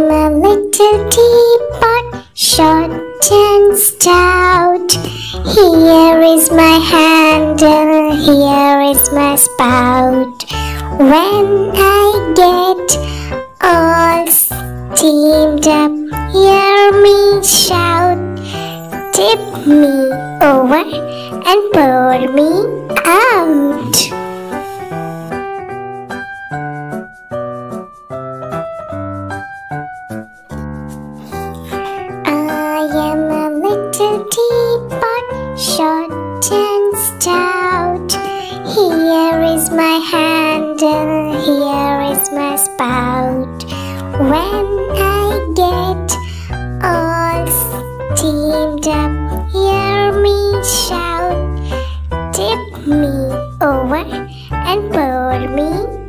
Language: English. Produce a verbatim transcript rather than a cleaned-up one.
a little teapot, short and stout. Here is my handle, here is my spout. When I get all steamed up, hear me shout. Tip me over and pour me out. I am a little teapot, short and stout. Here is my handle, here is my spout. When I get all steamed up, hear me shout. Tip me over and pour me